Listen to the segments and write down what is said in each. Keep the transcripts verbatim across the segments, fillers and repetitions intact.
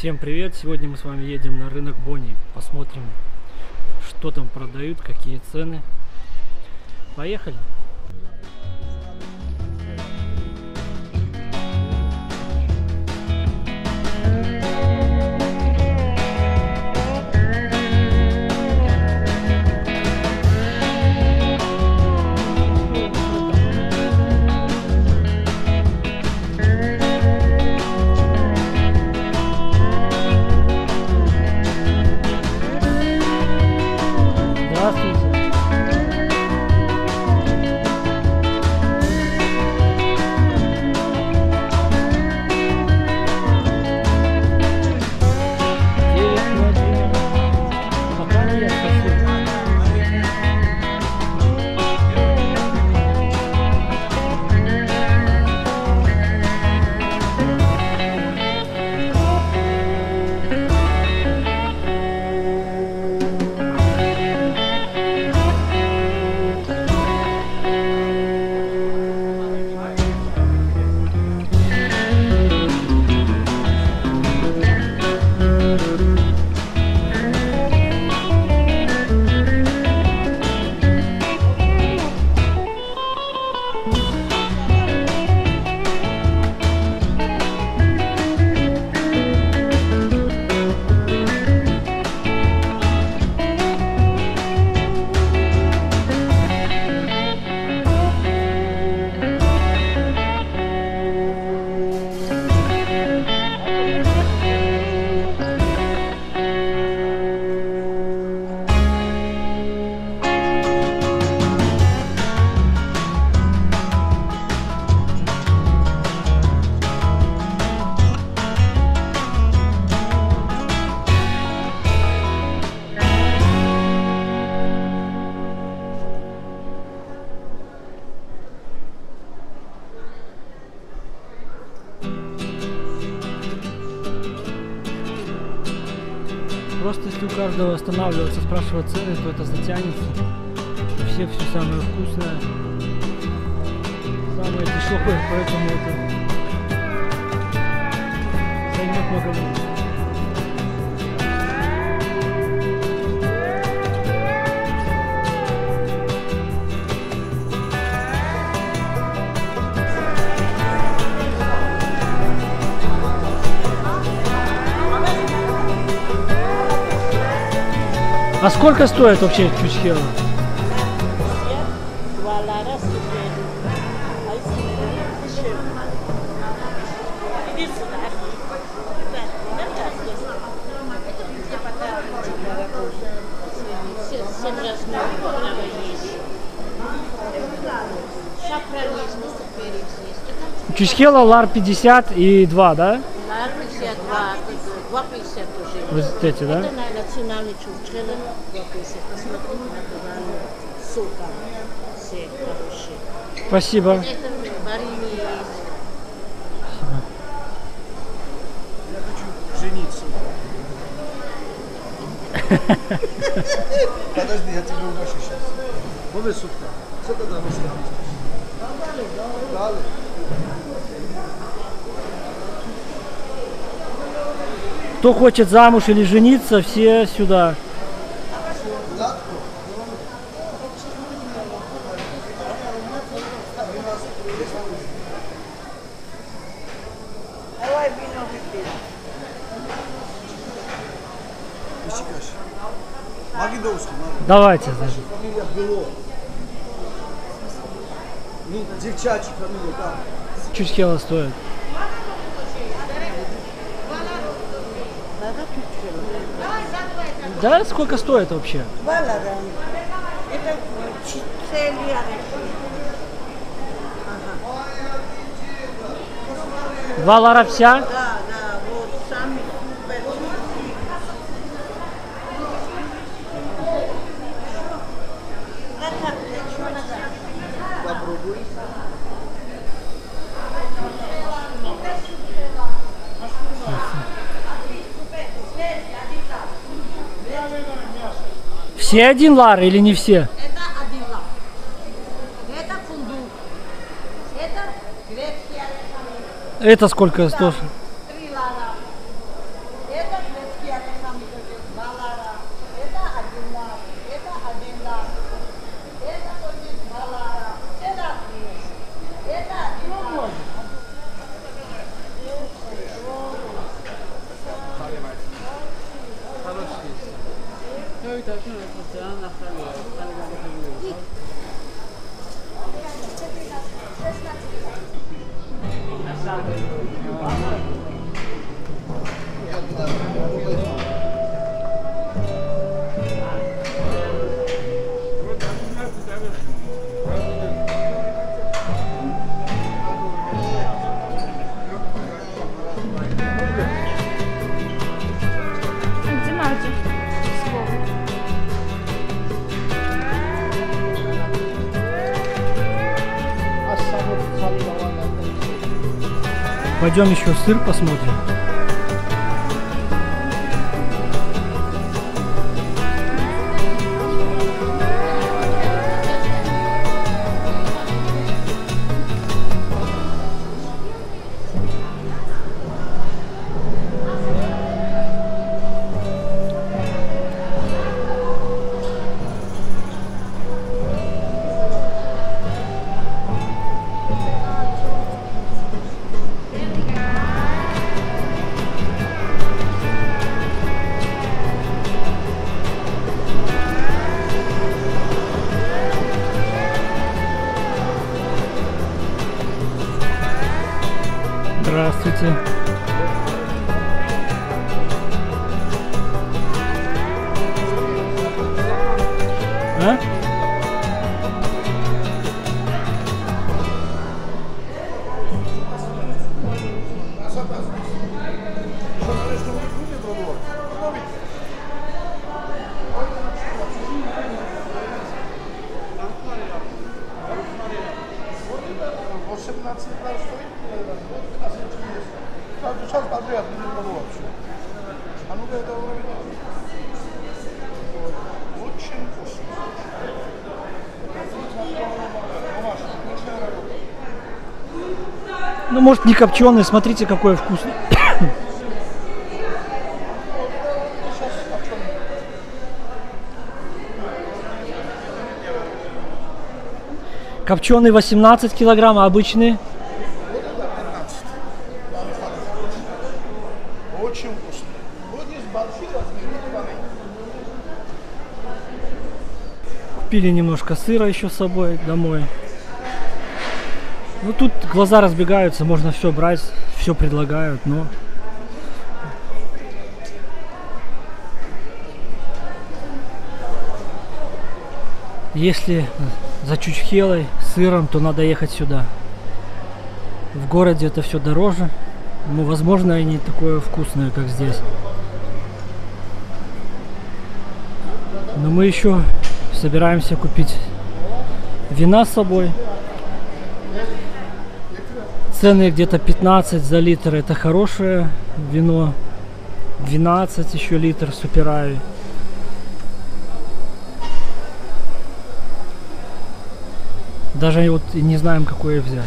Всем привет! Сегодня мы с вами едем на рынок Бони. Посмотрим, что там продают, какие цены. Поехали! Просто если у каждого останавливаться, спрашивать цены, то это затянется. У всех все самое вкусное, самое дешевое, поэтому это займет много времени. А сколько стоит вообще чучхела? Чучхела лар пятьдесят и два, да? Лар пятьдесят два, два пятьдесят уже. Вот эти, да? Это национальный чучхела, два пятьдесят. Посмотрите, натуральный сока, все хорошие. Спасибо. Это марини есть. Я хочу жениться. Подожди, я тебе угощу сейчас. Новый сутка. Что тогда мы сделаем? Дали. Кто хочет замуж или жениться, все сюда. Давайте. Фамилия Бело. Ну, девчачья фамилия, да. Чучхела стоит. Да, сколько стоит вообще? Два лара. Это четыре лара. Два лара вся? Да, да, вот сами супер. Попробуй. Все один лар или не все? Это один лар. Это фундук. Это Греция. Это сколько стоит? Три лара. Пойдем еще сыр посмотрим. Здравствуйте. А? восемнадцать раз стоит, а сейчас подряд не было вообще. А ну-ка это уровень. Очень вкусно. Ну, может, не копченый, смотрите, какой вкусный. Копченый восемнадцать килограмм, а обычный? Очень вкусно. Вот есть большие размеры. Купили немножко сыра еще с собой домой. Ну тут глаза разбегаются, можно все брать, все предлагают, но... Если за чучхелой, сыром, то надо ехать сюда. В городе это все дороже, но возможно и не такое вкусное, как здесь. Но мы еще собираемся купить вина с собой. Цены где-то пятнадцать за литр, это хорошее вино. двенадцать еще литр Суперави. Даже вот не знаем, какое взять.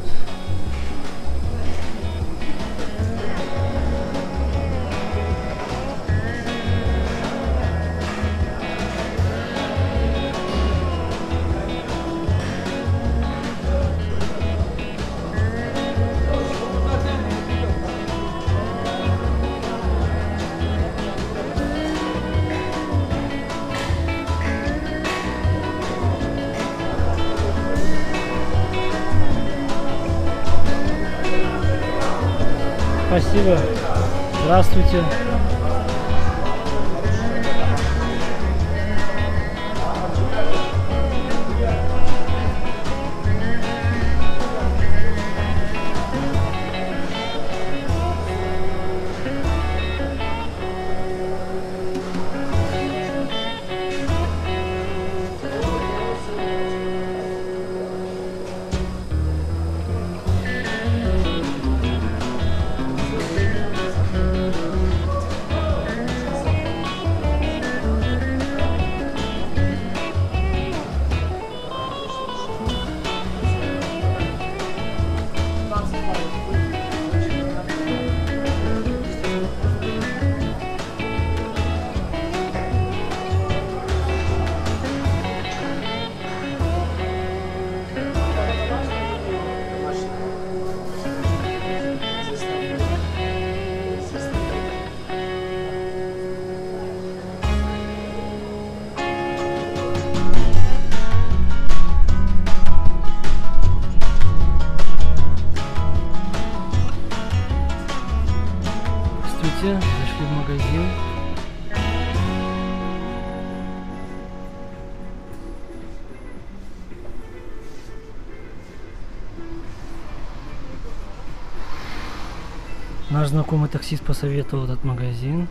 Спасибо. Здравствуйте. Здравствуйте, зашли в магазин. Наш знакомый таксист посоветовал этот магазин.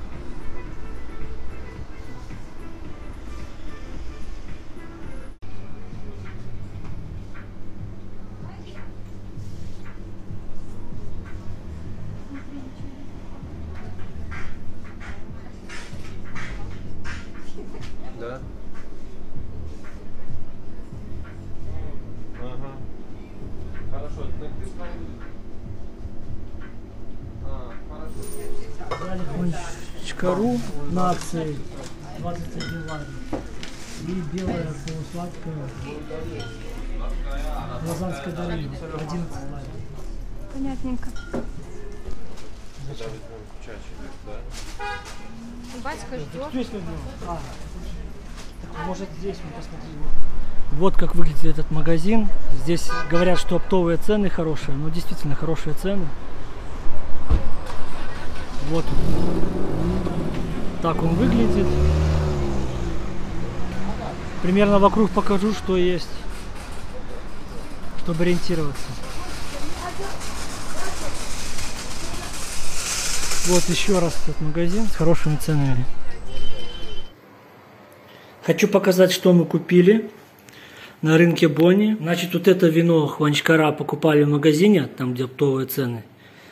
Да. Ага. Хорошо. Так ты сказал... А, хорошо. Взяли хванчкару на акции двадцать один лари. И белая полусладкая Лазанская долина одиннадцать лари. Понятненько. Когда возьмем чаще, да? Батька ждет. Здесь мы будем? А, может здесь мы посмотрим. Вот как выглядит этот магазин. Здесь говорят, что оптовые цены хорошие, но действительно хорошие цены. Вот так он выглядит. Примерно вокруг покажу, что есть, чтобы ориентироваться. Вот еще раз этот магазин с хорошими ценами. Хочу показать, что мы купили на рынке Бонни. Значит, вот это вино Хванчкара покупали в магазине, там где оптовые цены.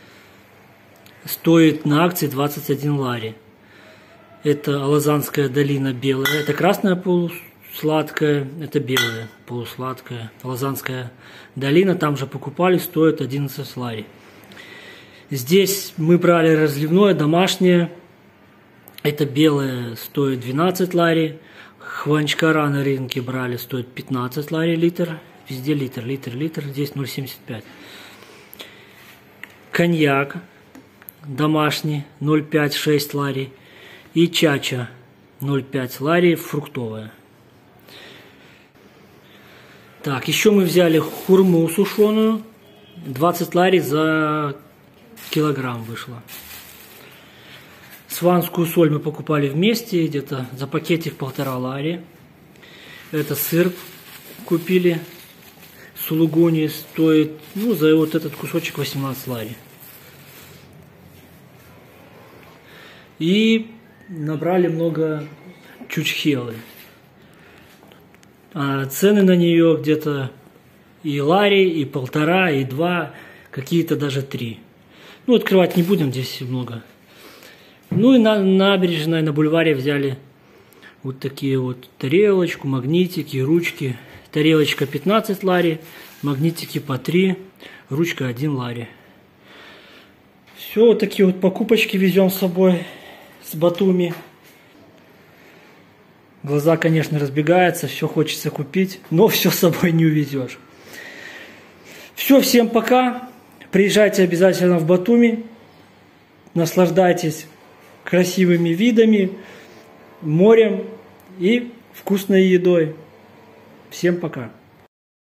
Стоит на акции двадцать один лари. Это Лазанская долина белая. Это красная полусладкая, это белая полусладкая. Лазанская долина, там же покупали, стоит одиннадцать лари. Здесь мы брали разливное, домашнее. Это белое стоит двенадцать лари. Хванчкара на рынке брали, стоит пятнадцать лари литр. Везде литр, литр, литр. Здесь ноль семьдесят пять. Коньяк домашний ноль пять шесть лари. И чача ноль пять лари фруктовая. Так, еще мы взяли хурму сушеную. двадцать лари за килограмм вышло. Сванскую соль мы покупали вместе, где-то за пакетик полтора лари. Это сыр купили. Сулугуни стоит, ну, за вот этот кусочек восемнадцать лари. И набрали много чучхелы. А цены на нее где-то и лари, и полтора, и два, какие-то даже три. Ну, открывать не будем, здесь много. Ну и на набережной, на бульваре взяли вот такие вот тарелочку, магнитики, ручки. Тарелочка пятнадцать лари, магнитики по три, ручка один лари. Все, вот такие вот покупочки везем с собой с Батуми. Глаза, конечно, разбегаются, все хочется купить, но все с собой не увезешь. Все, всем пока. Приезжайте обязательно в Батуми. Наслаждайтесь красивыми видами, морем и вкусной едой. Всем пока.